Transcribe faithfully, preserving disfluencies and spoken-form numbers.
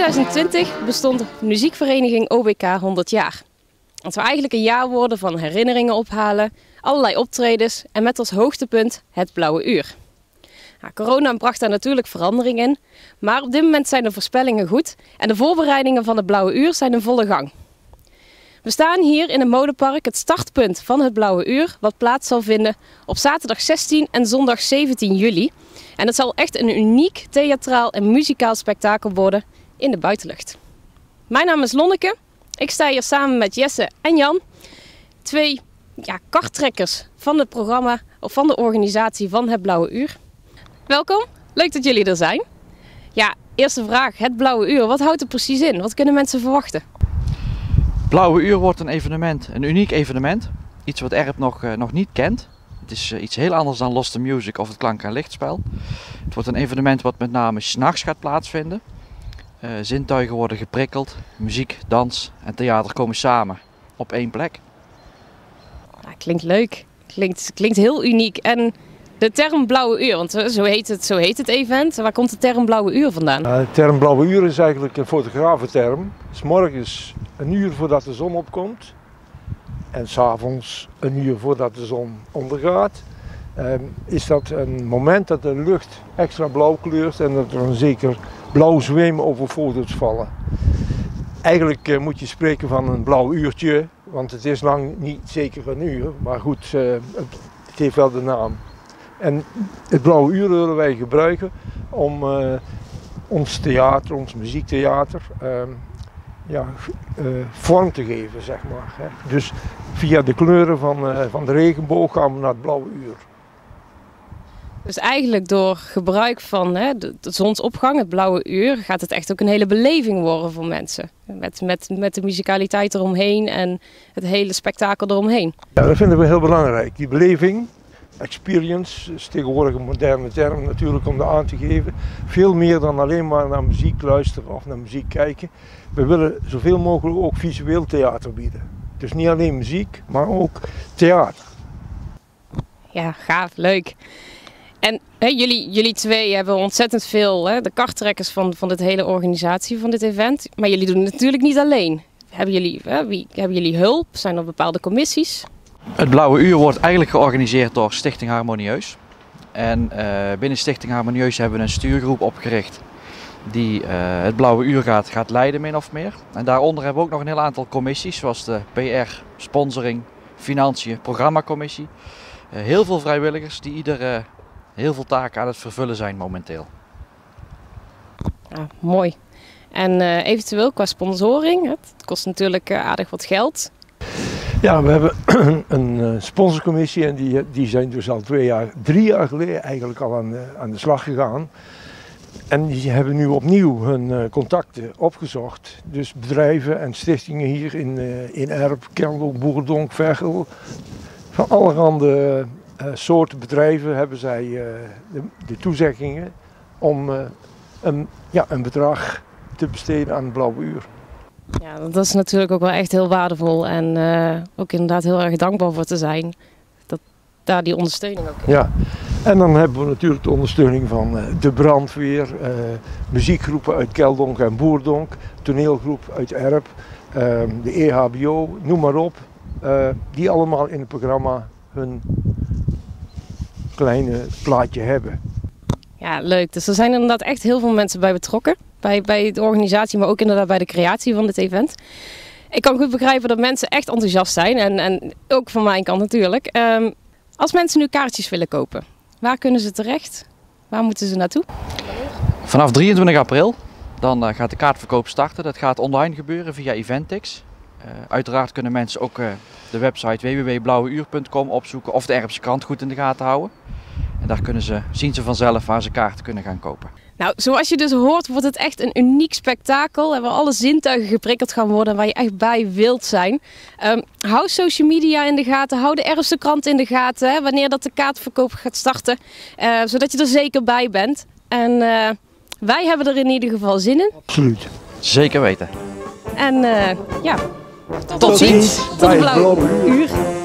tweeduizend twintig bestond de muziekvereniging O B K honderd jaar. Het zou eigenlijk een jaar worden van herinneringen ophalen, allerlei optredens en met als hoogtepunt het Blauwe Uur. Nou, corona bracht daar natuurlijk verandering in, maar op dit moment zijn de voorspellingen goed en de voorbereidingen van het Blauwe Uur zijn in volle gang. We staan hier in het Molenpark, het startpunt van het Blauwe Uur, wat plaats zal vinden op zaterdag zestien en zondag zeventien juli. En het zal echt een uniek theatraal en muzikaal spektakel worden in de buitenlucht. Mijn naam is Lonneke. Ik sta hier samen met Jesse en Jan, twee ja, karttrekkers van het programma of van de organisatie van het Blauwe Uur. Welkom, leuk dat jullie er zijn. Ja, eerste vraag, het Blauwe Uur, wat houdt het precies in? Wat kunnen mensen verwachten? Blauwe Uur wordt een evenement, een uniek evenement. Iets wat Erp nog, uh, nog niet kent. Het is uh, iets heel anders dan Lost the Music of het klank- en lichtspel. Het wordt een evenement wat met name 's nachts gaat plaatsvinden. Uh, zintuigen worden geprikkeld, muziek, dans en theater komen samen op één plek. Ja, klinkt leuk, klinkt, klinkt heel uniek. En de term Blauwe Uur, want zo heet het, zo heet het event. Waar komt de term Blauwe Uur vandaan? Uh, de term Blauwe Uur is eigenlijk een fotografenterm. 's Morgens een uur voordat de zon opkomt en 's avonds een uur voordat de zon ondergaat. Uh, is dat een moment dat de lucht extra blauw kleurt en dat er een zeker blauw zweem over foto's vallen. Eigenlijk uh, moet je spreken van een blauw uurtje, want het is lang niet zeker een uur, maar goed, uh, het, het heeft wel de naam. En het Blauwe Uur willen wij gebruiken om uh, ons theater, ons muziektheater, uh, ja, uh, vorm te geven, zeg maar. Hè. Dus via de kleuren van, uh, van de regenboog gaan we naar het Blauwe Uur. Dus eigenlijk door gebruik van hè, de, de zonsopgang, het Blauwe Uur, gaat het echt ook een hele beleving worden voor mensen. Met, met, met de muzikaliteit eromheen en het hele spektakel eromheen. Ja, dat vinden we heel belangrijk. Die beleving, experience, is tegenwoordig een moderne term natuurlijk om dat aan te geven. Veel meer dan alleen maar naar muziek luisteren of naar muziek kijken. We willen zoveel mogelijk ook visueel theater bieden. Dus niet alleen muziek, maar ook theater. Ja, gaaf, leuk. En hè, jullie, jullie twee hebben ontzettend veel, hè, de karttrekkers van, van dit hele organisatie van dit event. Maar jullie doen het natuurlijk niet alleen. Hebben jullie, hè, wie, hebben jullie hulp? Zijn er bepaalde commissies? Het Blauwe Uur wordt eigenlijk georganiseerd door Stichting Harmonieus. En uh, binnen Stichting Harmonieus hebben we een stuurgroep opgericht die uh, het Blauwe Uur gaat, gaat leiden min of meer. En daaronder hebben we ook nog een heel aantal commissies zoals de P R, sponsoring, financiën, programmacommissie. Uh, heel veel vrijwilligers die ieder uh, heel veel taken aan het vervullen zijn momenteel. Ja, mooi. En uh, eventueel qua sponsoring, het kost natuurlijk uh, aardig wat geld. Ja, we hebben een sponsorcommissie en die, die zijn dus al twee jaar, drie jaar geleden eigenlijk al aan de, aan de slag gegaan. En die hebben nu opnieuw hun contacten opgezocht. Dus bedrijven en stichtingen hier in, in Erp, Keldonk, Boerdonk, Veghel. Van allerhande uh, soorten bedrijven hebben zij uh, de, de toezeggingen om uh, een, ja, een bedrag te besteden aan het Blauwe Uur. Ja, dat is natuurlijk ook wel echt heel waardevol en uh, ook inderdaad heel erg dankbaar voor te zijn dat daar die ondersteuning ook is. Ja, en dan hebben we natuurlijk de ondersteuning van uh, de brandweer, uh, muziekgroepen uit Keldonk en Boerdonk, toneelgroep uit Erp, uh, de E H B O, noem maar op, uh, die allemaal in het programma hun kleine plaatje hebben. Ja, leuk. Dus er zijn inderdaad echt heel veel mensen bij betrokken. Bij, bij de organisatie, maar ook inderdaad bij de creatie van dit event. Ik kan goed begrijpen dat mensen echt enthousiast zijn. En, en ook van mijn kant natuurlijk. Um, als mensen nu kaartjes willen kopen, waar kunnen ze terecht? Waar moeten ze naartoe? Vanaf drieëntwintig april dan uh, gaat de kaartverkoop starten. Dat gaat online gebeuren via Eventix. Uh, uiteraard kunnen mensen ook uh, de website w w w punt blauweuur punt com opzoeken of de Erpse krant goed in de gaten houden. En daar kunnen ze, zien ze vanzelf waar ze kaarten kunnen gaan kopen. Nou, zoals je dus hoort wordt het echt een uniek spektakel waar alle zintuigen geprikkeld gaan worden en waar je echt bij wilt zijn. Um, hou social media in de gaten, hou de Erpse krant in de gaten, hè, wanneer dat de kaartverkoop gaat starten, uh, zodat je er zeker bij bent. En uh, wij hebben er in ieder geval zin in. Absoluut. Zeker weten. En uh, ja, tot, tot ziens. Tot de Blauwe Uur.